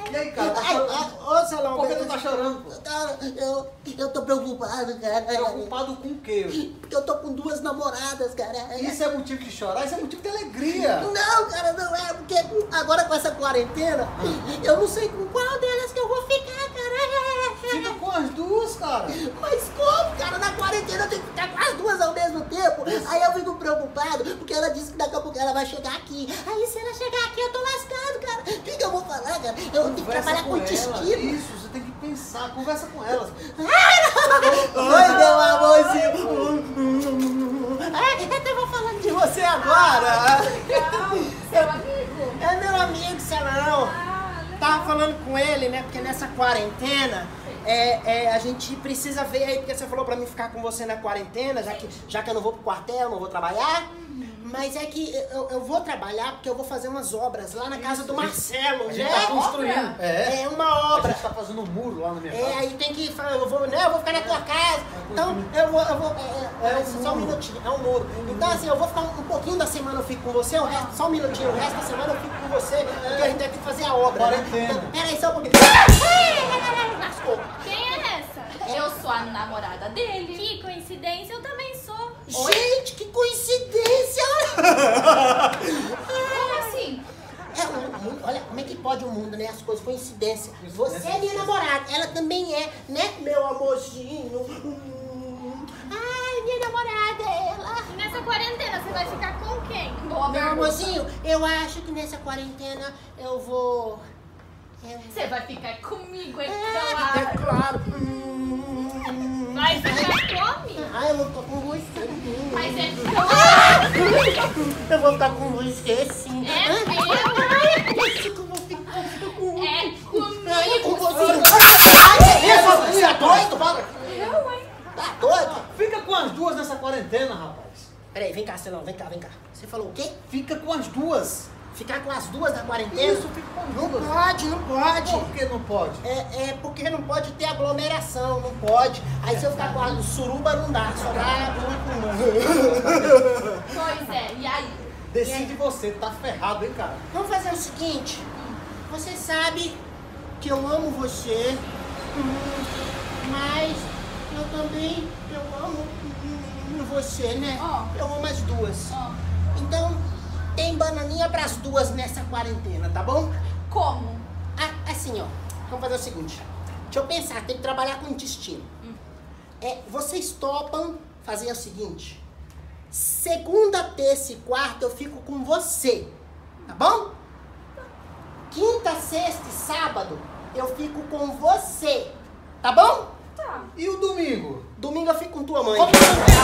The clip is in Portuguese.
E aí, cara, tá chorando? Ô, Salão, Por que tu tá chorando, pô? Eu tô preocupado, cara. Preocupado com o quê? Porque eu tô com 2 namoradas, cara. Isso é motivo de chorar? Isso é motivo de alegria. Não, cara, não é. Porque agora com essa quarentena, eu não sei com qual delas que eu vou ficar, cara. Fica com as duas, cara. Mas como, cara? Na quarentena eu tenho que ficar com as 2 ao mesmo tempo. Aí eu fico preocupado, porque ela disse que daqui a pouco ela vai chegar aqui. Aí se ela chegar aqui, eu tô lascado, cara. O que eu vou falar, cara? Eu tenho que trabalhar com intestino. Isso, você tem que pensar. Conversa com elas. Oi, meu amorzinho. Eu tava falando de você agora. Seu amigo? É meu amigo, Salão. Tava falando com ele, né? Porque nessa quarentena, a gente precisa ver aí, porque você falou pra mim ficar com você na quarentena, já que eu não vou pro quartel, não vou trabalhar. Mas é que eu vou trabalhar porque eu vou fazer umas obras lá na casa do Marcelo, A né? gente tá construindo. É uma A obra. gente tá fazendo um muro lá na minha casa. Aí tem que eu vou ficar na tua casa. Então só um minutinho, é um muro. Então assim, eu vou ficar um pouquinho da semana eu fico com você, só um minutinho, o resto da semana eu fico com você, porque a gente tem que fazer a obra. Quarentena. Né? Então, peraí, só um pouquinho. Lascou. Quem é essa? Eu sou a namorada dele. Que coincidência, eu também sou. Oi? Gente, que coincidência! Como assim? Olha como é que pode o mundo, né? As coisas, coincidência. Você é minha namorada, ela também é, né, meu amorzinho? Ai, minha namorada, ela. E nessa quarentena, você vai ficar com quem? Boa Meu pergunta. amorzinho, eu acho que nessa quarentena eu vou. Você vai ficar comigo, é É claro. claro. Vai ficar comigo? Ai, eu vou ficar com você. Mas é Eu vou ficar com você, sim. É mesmo? Eu vou ficar com É Ai, com comigo. você. Ai, que isso? Você é doido? Para. Eu, hein? Tá doido? Fica com as duas nessa quarentena, rapaz. Peraí, vem cá, Celão, vem cá. Você falou o quê? Fica com as duas. Ficar com as duas na quarentena? Isso, fica com as Não duas. pode, não pode. Por que não pode? É porque não pode ter aglomeração, não pode. Aí se eu ficar com a suruba não dá, só dá uma. Pois é, e aí? Decide você, tá ferrado, hein, cara? Vamos fazer o seguinte, você sabe que eu amo você, mas eu também amo você, né? Ó. Eu amo as duas. Ó, Então, tem bananinha pras duas nessa quarentena, tá bom? como? Assim, ó, vamos fazer o seguinte. Deixa eu pensar, tem que trabalhar com intestino. Vocês topam fazer o seguinte. Segunda, terça e quarta eu fico com você, tá bom? Quinta, sexta e sábado eu fico com você, tá bom? Tá. E o domingo? Domingo eu fico com tua mãe. Como não?